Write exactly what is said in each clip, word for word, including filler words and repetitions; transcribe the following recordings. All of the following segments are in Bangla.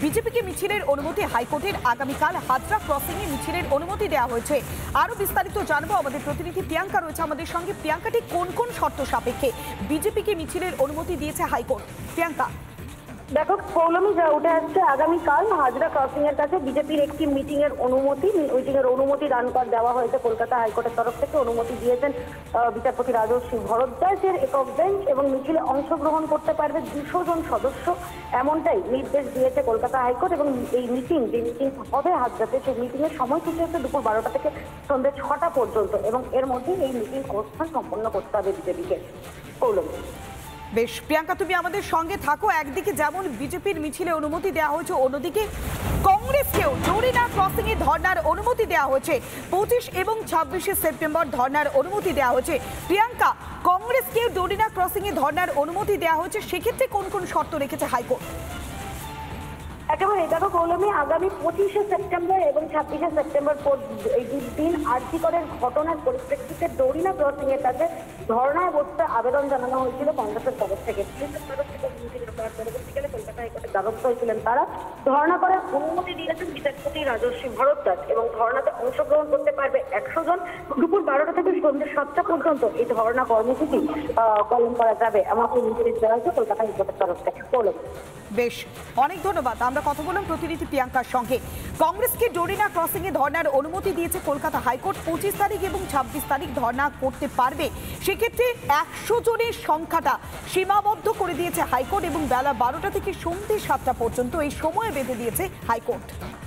বিজেপিকে মিছিলের অনুমতি হাইকোর্টের আগামীকাল হাজরা ক্রসিং এ মিছিলের অনুমতি দেওয়া হয়েছে। আরো বিস্তারিত জানবো আমাদের প্রতিনিধি প্রিয়াঙ্কা রয়েছে আমাদের সঙ্গে। প্রিয়াঙ্কাটি কোন কোন শর্ত সাপেক্ষে বিজেপিকে মিছিলের অনুমতি দিয়েছে হাইকোর্ট? প্রিয়াঙ্কা, দেখো পৌলমী, যা উঠে আসছে আগামীকাল হাজরা ক্রসিং এর কাছে বিজেপির একটি মিটিং এর অনুমতি মিটিং এর অনুমতি দান কর দেওয়া হয়েছে কলকাতা হাইকোর্টের তরফ থেকে। অনুমতি দিয়েছেন বিচারপতি রাজর্ষি ভরদ্বাজের একক বেঞ্চ এবং মিছিলে অংশগ্রহণ করতে পারবে দুশো জন সদস্য, এমনটাই নির্দেশ দিয়েছে কলকাতা হাইকোর্ট। এবং এই মিটিং যে মিটিং হবে হাজরাতে, সেই মিটিং এর সময়সূচি হচ্ছে দুপুর বারোটা থেকে সন্ধ্যে ছটা পর্যন্ত এবং এর মধ্যে এই মিটিং অনুষ্ঠান সম্পন্ন করতে হবে বিজেপিকে। পৌলমী, বেশ প্রিয়াঙ্কা, তুমি আমাদের সঙ্গে থাকো। একদিকে যেমন বিজেপির মিছিলে অনুমতি দেওয়া হয়েছে, অন্যদিকে কংগ্রেসকেও জরিনা ক্রসিং এ ধর্নার অনুমতি দেওয়া হয়েছে। পঁচিশ এবং ছাব্বিশে সেপ্টেম্বর ধর্নার অনুমতি দেওয়া হয়েছে। প্রিয়াঙ্কা, কংগ্রেসকেও জরিনা ক্রসিং এ ধর্নার অনুমতি দেওয়া হয়েছে, সেক্ষেত্রে কোন কোন শর্ত রেখেছে হাইকোর্ট? একেবারে দেখো পৌলমী, আগামী পঁচিশে সেপ্টেম্বর এবং ছাব্বিশে সেপ্টেম্বর এই দুদিন আরজিকরের ঘটনার পরিপ্রেক্ষিতে ডোরিনা ক্রসিং এর কাছে ধর্ণায় বসতে আবেদন জানানো হয়েছিল কংগ্রেসের তরফ থেকে। পুলিশের তরফ থেকে পরবর্তীকালে কলকাতা হাইকোর্টের দ্বারস্থ হয়েছিলেন তারা। ধর্ণা করার অনুমতি দিয়েছেন বিচারপতি রাজর্ষি ভরদ্বাজ এবং ধর্ণাতে অংশগ্রহণ করতে পারবে একশো জন। দুপুর বারোটা থেকে সন্ধ্যে সাতটা পর্যন্ত এই ধর্ণা কর্মসূচি পালন করা যাবে এমনকি নির্দেশ দেওয়া হয়েছে কলকাতা হাইকোর্টের তরফ থেকে। পৌলমী, বেশ, অনেক ধন্যবাদ। আমরা কথা বললাম প্রতিনিধি প্রিয়াঙ্কার সঙ্গে। কংগ্রেসকে ডোরিনা ক্রসিং এ ধর্নার অনুমতি দিয়েছে কলকাতা হাইকোর্ট। পঁচিশ তারিখ এবং ছাব্বিশ তারিখ ধর্না করতে পারবে, সেক্ষেত্রে একশো জনের সংখ্যাটা সীমাবদ্ধ করে দিয়েছে হাইকোর্ট এবং বেলা বারোটা থেকে সন্ধ্যে সাতটা পর্যন্ত এই সময় বেঁধে দিয়েছে হাইকোর্ট।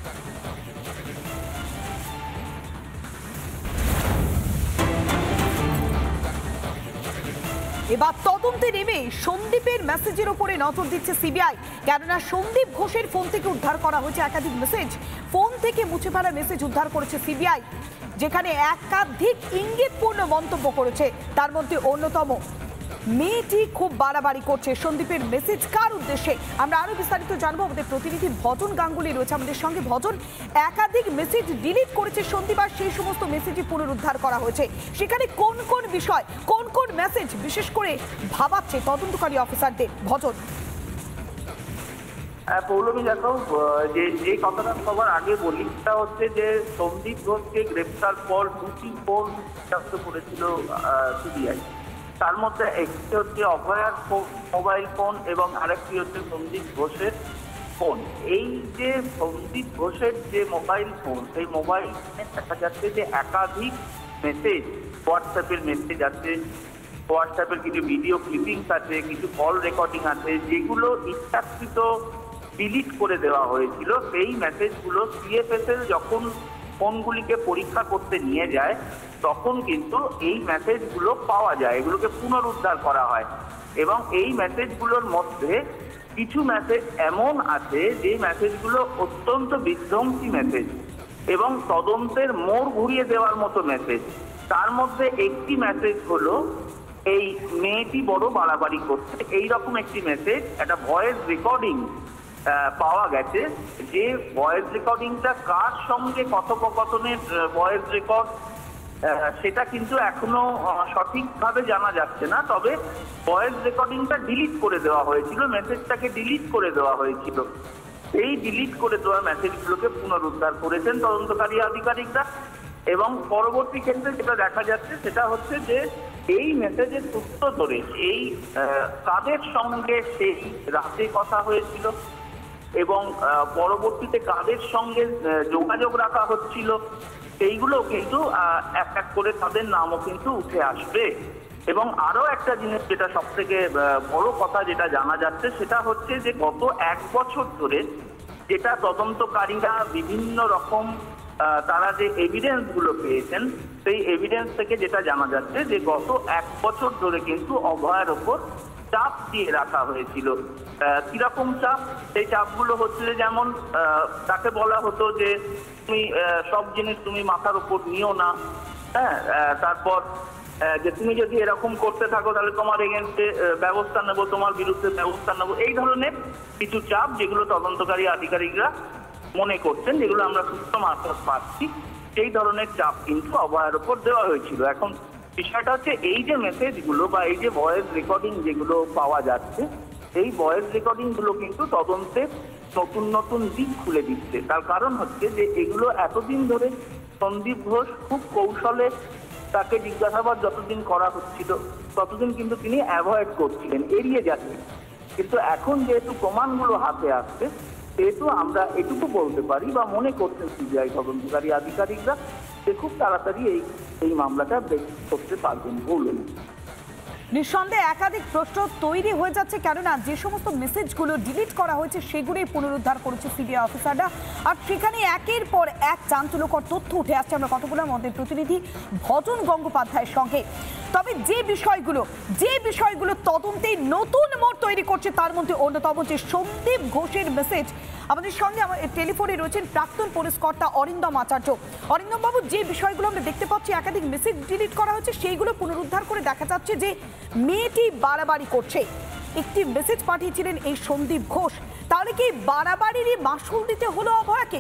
এবার তদন্তে নেমে সন্দীপের মেসেজের উপরে নজর দিচ্ছে সিবিআই। কেননা সন্দীপ ঘোষের ফোন থেকে উদ্ধার করা হয়েছে একাধিক মেসেজ। ফোন থেকে মুছে ফেলা মেসেজ উদ্ধার করেছে সিবিআই, যেখানে একাধিক ইঙ্গিতপূর্ণ মন্তব্য করেছে। তার মধ্যে অন্যতম, মেয়েটি খুব বাড়াবাড়ি করছে। সন্দীপের মেসেজ কার উদ্দেশ্যে আমরা আরো বিস্তারিত জানবো। আমাদের প্রতিনিধি ভজন গাঙ্গুলি রয়েছে আমাদের সঙ্গে। ভজন, একাধিক মেসেজ ডিলিট করেছে সন্দীপ, আর সেই সমস্ত মেসেজই পুনরুদ্ধার করা হয়েছে। সেখানে কোন কোন বিষয়, কোন কোন মেসেজ বিশেষ করে ভাবাচ্ছে তদন্তকারী অফিসারদের? ভজন, পৌলমী, দেখো যে যে কথাটা সবার আগে বলি, সেটা হচ্ছে যে সন্দীপ ঘোষকে গ্রেপ্তার পর দুটি ফোন জব্দ করেছিল সিবিআই। তার মধ্যে একটি হচ্ছে অভয়ার মোবাইল ফোন এবং আরেকটি হচ্ছে সন্দীপ ঘোষের ফোন। এই যে সন্দীপ ঘোষের যে মোবাইল ফোন, সেই মোবাইল ফোনে দেখা যাচ্ছে যে একাধিক মেসেজ, হোয়াটসঅ্যাপের মেসেজ আছে, হোয়াটসঅ্যাপের কিছু ভিডিও ক্লিপিংস আছে, কিছু কল রেকর্ডিং আছে, যেগুলো ইচ্ছাকৃত ডিলিট করে দেওয়া হয়েছিল। সেই মেসেজগুলো সিএফএসএল যখন ফোনগুলিকে পরীক্ষা করতে নিয়ে যায়, তখন কিন্তু এই মেসেজগুলো পাওয়া যায়, এগুলোকে পুনরুদ্ধার করা হয়। এবং এই মেসেজগুলোর মধ্যে কিছু মেসেজ এমন আছে যে মেসেজগুলো অত্যন্ত বিধ্বংসী মেসেজ এবং তদন্তের মোড় ঘুরিয়ে দেওয়ার মতো মেসেজ। তার মধ্যে একটি মেসেজ হলো, এই মেয়েটি বড় বাড়াবাড়ি করছে, এইরকম একটি মেসেজ। একটা ভয়েস রেকর্ডিং পাওয়া গেছে, যে ভয়েস রেকর্ডিংটা কার সঙ্গে কথোপকথনের ভয়েস রেকর্ড সেটা কিন্তু এখনো সঠিকভাবে জানা যাচ্ছে না। তবে ভয়েস রেকর্ডিংটা ডিলিট করে দেওয়া হয়েছিল, মেসেজটাকে ডিলিট করে দেওয়া হয়েছিল। এই ডিলিট করে দেওয়া মেসেজগুলোকে পুনরুদ্ধার করেছেন তদন্তকারী আধিকারিকরা। এবং পরবর্তী ক্ষেত্রে যেটা দেখা যাচ্ছে সেটা হচ্ছে যে এই মেসেজের সূত্র ধরে এই কাদের সঙ্গে সেই রাতে কথা হয়েছিল এবং পরবর্তীতে কাদের সঙ্গে যোগাযোগ রাখা হচ্ছিল, সেইগুলো কিন্তু এক এক করে তাদের নামও কিন্তু উঠে আসবে। এবং আরো একটা জিনিস যেটা সব থেকে বড় কথা যেটা জানা যাচ্ছে, সেটা হচ্ছে যে গত এক বছর ধরে যেটা তদন্তকারীরা বিভিন্ন রকম তারা যে এভিডেন্স গুলো পেয়েছেন, সেই এভিডেন্স থেকে যেটা জানা যাচ্ছে যে গত এক বছর ধরে কিন্তু অভয়ের ওপর চাপ দিয়ে রাখা হয়েছিল। কিরকম চাপ? সেই চাপগুলো হচ্ছে যেমন তাকে বলা হতো যে তুমি সব জিনিস তুমি মাথার উপর নিও না, হ্যাঁ, তারপর যে তুমি যদি এরকম করতে থাকো তাহলে তোমার এগেন্স্টে ব্যবস্থা নেবো, তোমার বিরুদ্ধে ব্যবস্থা নেবো, এই ধরনের কিছু চাপ যেগুলো তদন্তকারী আধিকারিকরা মনে করছেন, যেগুলো আমরা সূত্র মারফত পাচ্ছি, সেই ধরনের চাপ কিন্তু অভয়ের ওপর দেওয়া হয়েছিল। এখন বিষয়টা হচ্ছে এই যে মেসেজগুলো বা এই যে ভয়েস রেকর্ডিং যেগুলো পাওয়া যাচ্ছে, এই ভয়েস রেকর্ডিং গুলো কিন্তু তদন্তে নতুন নতুন দিক খুলে দিচ্ছে। তার কারণ হচ্ছে যে এগুলো এতদিন ধরে সন্দীপ ঘোষ খুব কৌশলে তাকে জিজ্ঞাসাবাদ যতদিন করা হচ্ছিল ততদিন কিন্তু তিনি অ্যাভয়েড করছিলেন, এড়িয়ে যাচ্ছেন। কিন্তু এখন যেহেতু প্রমাণগুলো হাতে আসছে সেহেতু আমরা এটুকু বলতে পারি বা মনে করছেন সিবিআই তদন্তকারী আধিকারিকরা যে খুব তাড়াতাড়ি এই এই মামলাটা বের করতে পারবেন বললেন। নিঃসন্দেহে একাধিক প্রশ্ন তৈরি হয়ে যাচ্ছে, কেননা যে সমস্ত মেসেজগুলো ডিলিট করা হয়েছে সেগুলোই পুনরুদ্ধার করেছে সিবিআই অফিসাররা, আর সেখানে একের পর এক চাঞ্চল্যকর তথ্য উঠে আসছে। আমরা কথা বললাম আমাদের প্রতিনিধি ভজন গঙ্গোপাধ্যায়ের সঙ্গে। তবে যে বিষয়গুলো যে বিষয়গুলো তদন্তে নতুন মোড় তৈরি করছে তার মধ্যে অন্যতম যে সন্দীপ ঘোষের মেসেজ। আমাদের সঙ্গে আমাদের টেলিফোনে রয়েছেন প্রাক্তন পুলিশ কর্তা অরিন্দম আচার্য। অরিন্দম বাবু, যে বিষয়গুলো আমরা দেখতে পাচ্ছি একাধিক মেসেজ ডিলিট করা হয়েছে সেইগুলো পুনরুদ্ধার করে দেখা যাচ্ছে যে মেয়েটি বাড়াবাড়ি করছে। একটি মেসেজ পাঠিয়েছিলেন এই সন্দীপ ঘোষ, তাহলে কি বাড়াবাড়িরই মাসুল দিতে হলো অভয়াকে?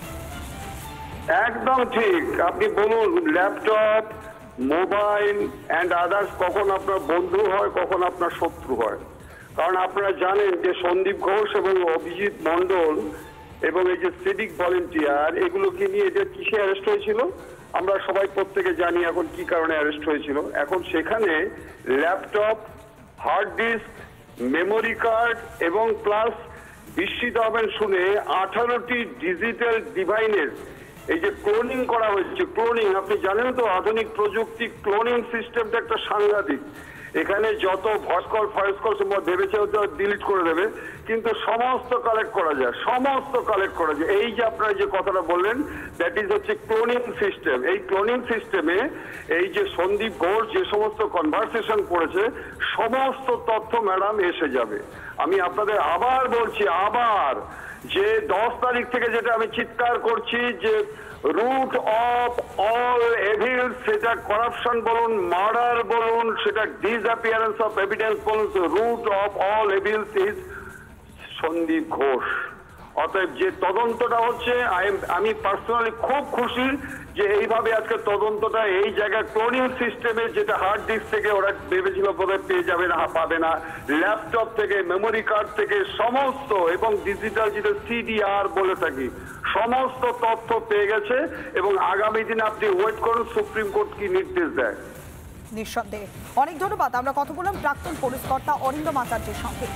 একদম ঠিক। আপনি বলুন, ল্যাপটপ, মোবাইল অ্যান্ড আদার্স কখন আপনার বন্ধু হয় কখন আপনার শত্রু হয়। কারণ আপনারা জানেন যে সন্দীপ ঘোষ এবং অভিজিৎ মণ্ডল এবং এই যে সিভিক ভলেন্টিয়ার এগুলোকে নিয়ে এদের কিসে অ্যারেস্ট হয়েছিল আমরা সবাই প্রত্যেকে জানি এখন কি কারণে অ্যারেস্ট হয়েছিল। এখন সেখানে laptop, hard disk, memory card এবং প্লাস বিস্মিত হবেন শুনে আঠারোটি ডিজিটাল ডিভাইসের এই যে ক্লোনিং করা হয়েছে। ক্লোনিং আপনি জানেন তো, আধুনিক প্রযুক্তি ক্লোনিং সিস্টেমটা একটা সাংঘাতিক। এখানে যত ভয়েস কল ফয়েস কল ভেবেছে ডিলিট করে দেবে, কিন্তু সমস্ত কালেক্ট করা যায়, সমস্ত কালেক্ট করা যায়। এই যে আপনারা যে কথাটা বললেন দ্যাট ইজ হচ্ছে ক্লোনিং সিস্টেম। এই ক্লোনিং সিস্টেমে এই যে সন্দীপ ঘোষ যে সমস্ত কনভারসেশন করেছে সমস্ত তথ্য ম্যাডাম এসে যাবে। আমি আপনাদের আবার বলছি, আবার যে দশ তারিখ থেকে যেটা আমি চিৎকার করছি যে রুট অফ অল এভিল, সেটা করাপশন বলুন, মার্ডার বলুন, সেটা ডিসঅ্যাপিয়ারেন্স অফ এভিডেন্স বলুন, root of all evils is Sandip Ghosh. অতএব যে তদন্তটা হচ্ছে আমি পার্সোনালি খুব খুশি যে এইভাবে আজকে তদন্তটা এই জায়গায় ক্লোনিং সিস্টেমে, যেটা হার্ড ডিস্ক থেকে ওরা ভেবেছিল বোধহয় পেয়ে যাবে না, পাবে না, ল্যাপটপ থেকে, মেমোরি কার্ড থেকে সমস্ত, এবং ডিজিটাল যেটা সিডিআর বলে থাকি, সমস্ত তথ্য পেয়ে গেছে। এবং আগামী দিনে আপনি ওয়েট করুন সুপ্রিম কোর্ট কি নির্দেশ দেয়। নিঃসন্দেহে অনেক ধন্যবাদ। আমরা কথা বললাম প্রাক্তন পুলিশ কর্তা অরিন্দম আচার্যের সঙ্গে।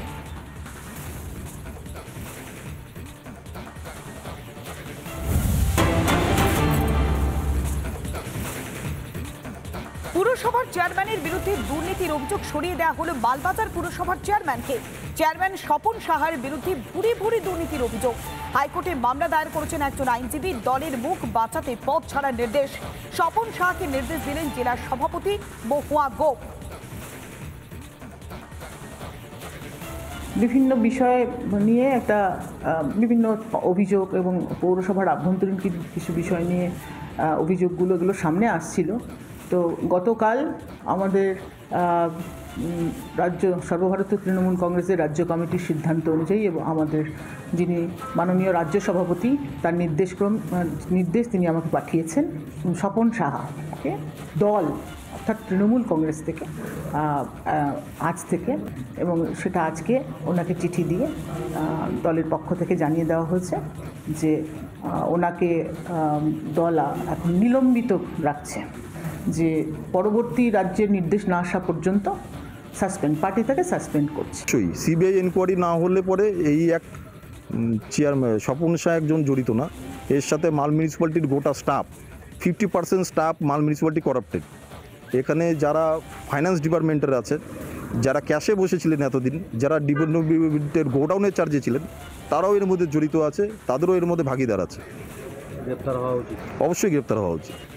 পুরসভার চেয়ারম্যানের বিরুদ্ধে দুর্নীতির অভিযোগ সরিয়ে দেওয়া হলো মালবাজার পুরসভার চেয়ারম্যানকে। চেয়ারম্যান স্বপন সাহার বিরুদ্ধে ভুরি ভুরি দুর্নীতির অভিযোগ। হাইকোর্টে মামলা দায়ের করেছেন একজন আইনজীবী। দলের মুখ বাঁচাতে পদ ছাড়ার নির্দেশ। স্বপন সাহাকে নির্দেশ দিলেন জেলার সভাপতি মহুয়া গোপ। বিভিন্ন বিষয় নিয়ে একটা বিভিন্ন অভিযোগ এবং পৌরসভার আভ্যন্তরীণ কিছু বিষয় নিয়ে অভিযোগগুলো এগুলো সামনে আসছিল। তো গতকাল আমাদের রাজ্য সর্বভারতীয় তৃণমূল কংগ্রেসের রাজ্য কমিটির সিদ্ধান্ত অনুযায়ী এবং আমাদের যিনি মাননীয় রাজ্য সভাপতি তার নির্দেশক্রম নির্দেশ তিনি আমাকে পাঠিয়েছেন স্বপন সাহাকে দল অর্থাৎ তৃণমূল কংগ্রেস থেকে আজ থেকে, এবং সেটা আজকে ওনাকে চিঠি দিয়ে দলের পক্ষ থেকে জানিয়ে দেওয়া হয়েছে যে ওনাকে দল এখন নিলম্বিত রাখছে, যে পরবর্তী রাজ্যের নির্দেশ না আসা পর্যন্ত সাসপেন্ড পার্টি থেকে সাসপেন্ড করছে। সিবিআই এনকোয়ারি না হলে পরে এই এক চেয়ারম্যান স্বপন শাহ একজন জড়িত না, এর সাথে মাল মিউনিসিপ্যালিটির গোটা staff fifty percent staff Mal municipality corrupted. এখানে যারা ফাইন্যান্স ডিপার্টমেন্টের আছে, যারা ক্যাশে বসেছিলেন এতদিন, যারা ডিপার্টমেন্টের গোডাউনের চার্জে ছিলেন, তারাও এর মধ্যে জড়িত আছে, তাদেরও এর মধ্যে ভাগিদার আছে। গ্রেপ্তার হওয়া উচিত, অবশ্যই গ্রেপ্তার হওয়া উচিত।